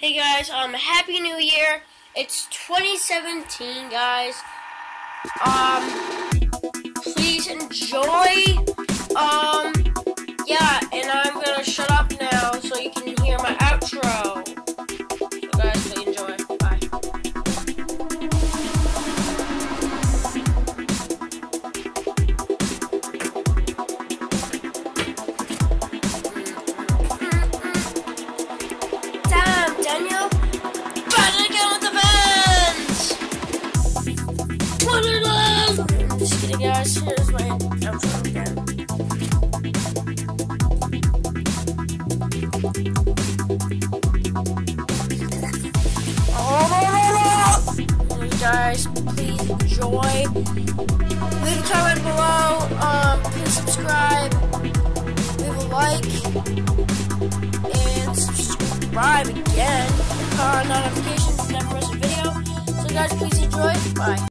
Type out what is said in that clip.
Hey guys, Happy New Year. It's 2017, guys. Please enjoy. Yeah, and I'm gonna shut up now so you can hear my outro. So guys, please enjoy. Bye. Damn, Daniel. Better get with the bands. What it is? I'm just kidding, guys. Here's my outro again. Guys, please enjoy. Leave a comment below. Please subscribe. Leave a like. And subscribe again. Turn on notifications to never miss a video. So guys, please enjoy. Bye.